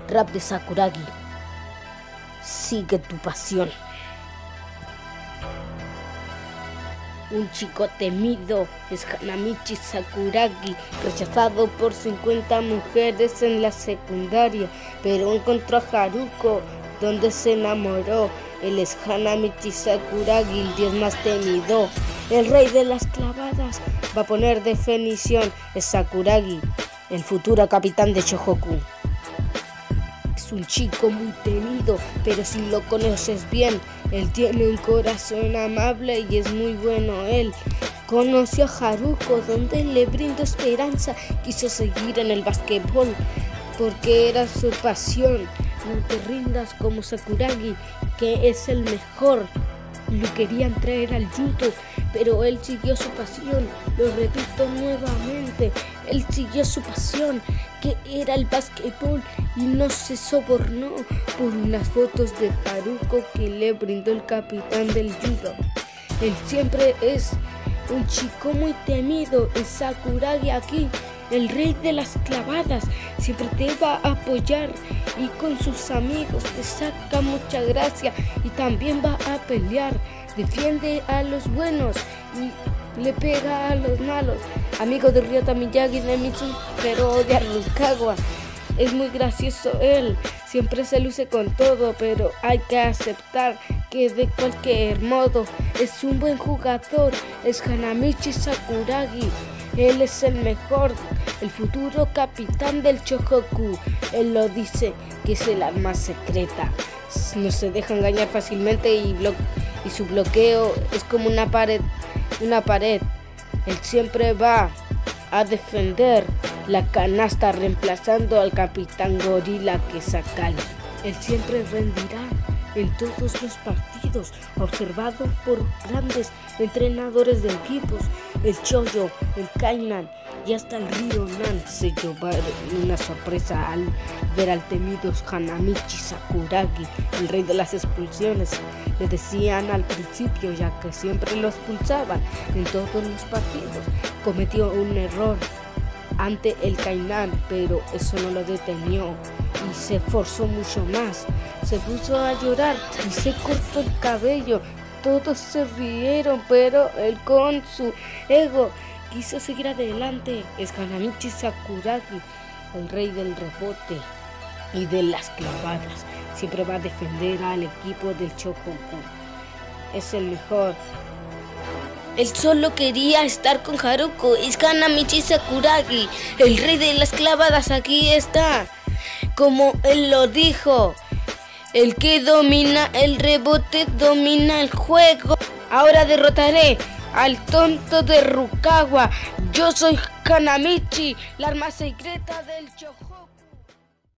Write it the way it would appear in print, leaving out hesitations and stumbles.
Rap de Sakuragi. Sigue tu pasión. Un chico temido es Hanamichi Sakuragi, rechazado por 50 mujeres en la secundaria, pero encontró a Haruko, donde se enamoró. Él es Hanamichi Sakuragi, el dios más temido, el rey de las clavadas. Va a poner definición, es Sakuragi, el futuro capitán de Shohoku. Es un chico muy temido, pero si lo conoces bien, él tiene un corazón amable y es muy bueno él. Conoció a Haruko, donde le brindó esperanza. Quiso seguir en el básquetbol, porque era su pasión. No te rindas como Sakuragi, que es el mejor. Lo querían traer al judo, pero él siguió su pasión. Lo repito nuevamente, él siguió su pasión, que era el básquetbol, y no se sobornó por unas fotos de Haruko que le brindó el capitán del judo. Él siempre es un chico muy temido, es Sakuragi aquí, el rey de las clavadas. Siempre te va a apoyar y con sus amigos te saca mucha gracia, y también va a pelear, defiende a los buenos y le pega a los malos. Amigo de Ryota Miyagi de Mitsu, pero odia a Rukawa. Es muy gracioso él, siempre se luce con todo, pero hay que aceptar que de cualquier modo es un buen jugador. Es Hanamichi Sakuragi, él es el mejor, el futuro capitán del Shohoku. Él lo dice, que es el arma secreta. No se deja engañar fácilmente y su bloqueo es como una pared. Él siempre va a defender la canasta, reemplazando al capitán gorila, que es Sakai. Él siempre rendirá en todos los partidos, observado por grandes entrenadores de equipos. El Choyo, el Kainan y hasta el Ryonan se llevaron una sorpresa al ver al temido Hanamichi Sakuragi, el rey de las expulsiones. Le decían al principio, ya que siempre lo expulsaban en todos los partidos. Cometió un error ante el Kainan, pero eso no lo detenió y se esforzó mucho más. Se puso a llorar y se cortó el cabello. Todos se rieron, pero él con su ego quiso seguir adelante. Es Hanamichi Sakuragi, el rey del rebote y de las clavadas. Siempre va a defender al equipo del Shohoku. Es el mejor. Él solo quería estar con Haruko. Es Hanamichi Sakuragi, el rey de las clavadas. Aquí está. Como él lo dijo, el que domina el rebote domina el juego. Ahora derrotaré al tonto de Rukawa. Yo soy Hanamichi, la arma secreta del Shohoku.